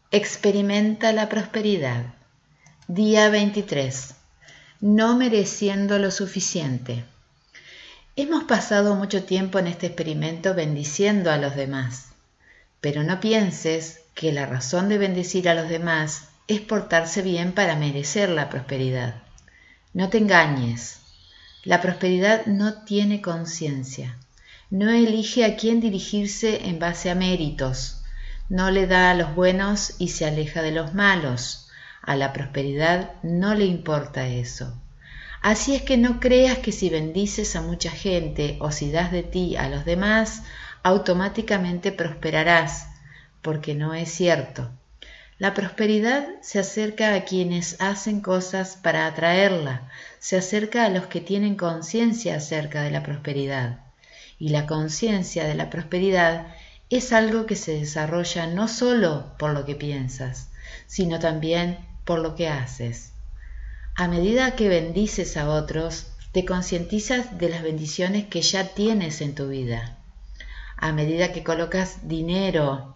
Experimenta la prosperidad. Día 23. No mereciendo lo suficiente. Hemos pasado mucho tiempo en este experimento bendiciendo a los demás, pero no pienses que la razón de bendecir a los demás es portarse bien para merecer la prosperidad. No te engañes. La prosperidad no tiene conciencia. No elige a quién dirigirse en base a méritos. No le da a los buenos y se aleja de los malos. A la prosperidad no le importa eso. Así es que no creas que si bendices a mucha gente o si das de ti a los demás, automáticamente prosperarás, porque no es cierto. La prosperidad se acerca a quienes hacen cosas para atraerla, se acerca a los que tienen conciencia acerca de la prosperidad. Y la conciencia de la prosperidad es algo que se desarrolla no solo por lo que piensas, sino también por lo que haces. A medida que bendices a otros, te concientizas de las bendiciones que ya tienes en tu vida. A medida que colocas dinero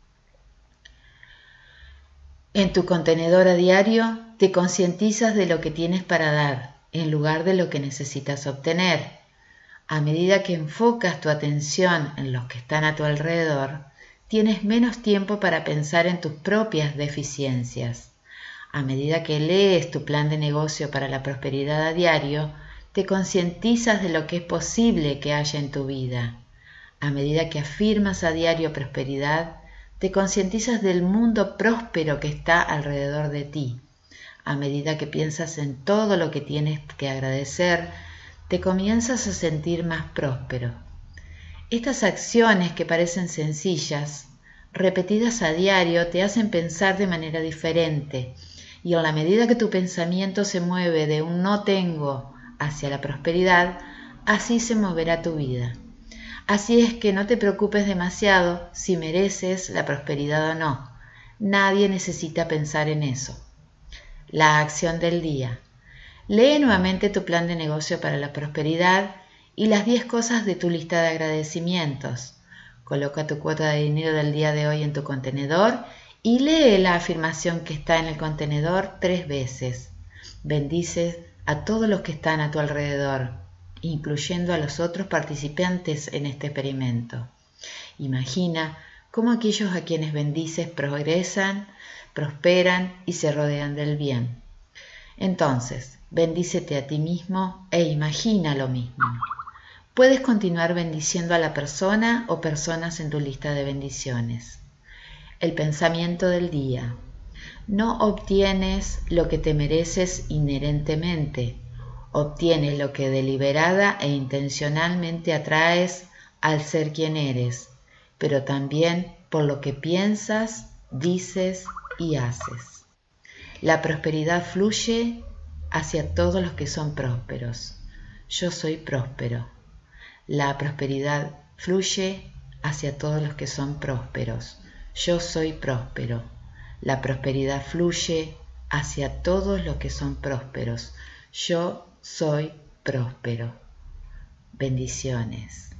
en tu contenedor a diario, te concientizas de lo que tienes para dar, en lugar de lo que necesitas obtener. A medida que enfocas tu atención en los que están a tu alrededor, tienes menos tiempo para pensar en tus propias deficiencias. A medida que lees tu plan de negocio para la prosperidad a diario, te concientizas de lo que es posible que haya en tu vida. A medida que afirmas a diario prosperidad, te concientizas del mundo próspero que está alrededor de ti. A medida que piensas en todo lo que tienes que agradecer, te comienzas a sentir más próspero. Estas acciones que parecen sencillas, repetidas a diario, te hacen pensar de manera diferente, y en la medida que tu pensamiento se mueve de un no tengo hacia la prosperidad, así se moverá tu vida. Así es que no te preocupes demasiado si mereces la prosperidad o no. Nadie necesita pensar en eso. La acción del día. Lee nuevamente tu plan de negocio para la prosperidad y las 10 cosas de tu lista de agradecimientos. Coloca tu cuota de dinero del día de hoy en tu contenedor y lee la afirmación que está en el contenedor 3 veces. Bendice a todos los que están a tu alrededor, incluyendo a los otros participantes en este experimento. Imagina cómo aquellos a quienes bendices progresan, prosperan y se rodean del bien. Entonces, bendícete a ti mismo e imagina lo mismo. Puedes continuar bendiciendo a la persona o personas en tu lista de bendiciones. El pensamiento del día. No obtienes lo que te mereces inherentemente. Obtienes lo que deliberada e intencionalmente atraes al ser quien eres, pero también por lo que piensas, dices y haces. La prosperidad fluye hacia todos los que son prósperos. Yo soy próspero. La prosperidad fluye hacia todos los que son prósperos. Yo soy próspero. La prosperidad fluye hacia todos los que son prósperos. Yo soy próspero. Bendiciones.